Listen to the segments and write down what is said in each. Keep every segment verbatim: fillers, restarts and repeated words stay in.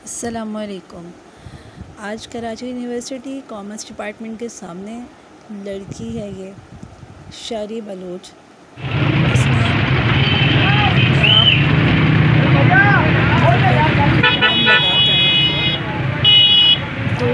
अस्सलामुअलैकुम। आज Karachi university commerce department के सामने लड़की है ये शारी बलोच। इसने तो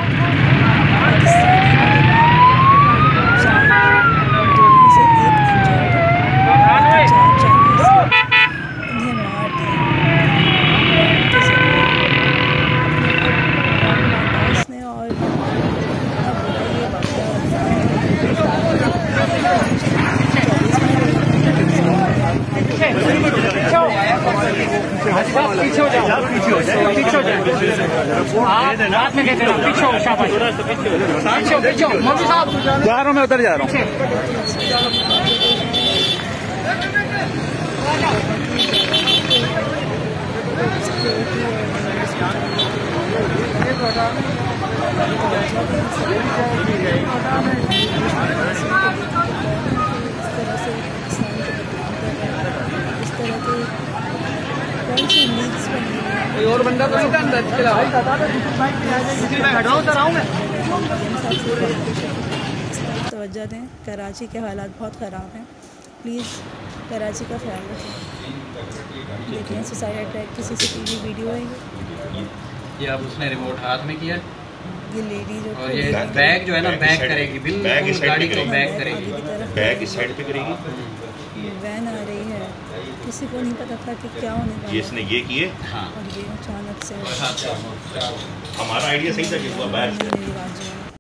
पीछे हो जाओ, पीछे हो जाओ, पीछे हो जाओ। आप रात में कहते हो पीछे हो, शाबाश, पीछे हो, पीछे हो। मौलवी साहब जा रहा हूँ, मैं उधर जा रहा हूँ। कोई और बंदा तो नहीं था अंदर? तवज्जो दें, कराची के हालात बहुत ख़राब हैं। प्लीज़ कराची का ख्याल रखें। देखिए सुसाइड अटैक की सीसीटीवी वीडियो है ये। ये अब उसने रिमोट हाथ में किया, ये लेडी जो और ये बैग जो है ना बैग करेगी, बिल्कुल गाड़ी को बैग करेगी, बैग इस साइड पे करेगी। वैन आ रही है, किसी को नहीं पता था कि क्या होने वाला। ये इसने ये किए। हाँ, और ये अचानक से हमारा आइडिया सही था कि हुआ बैग।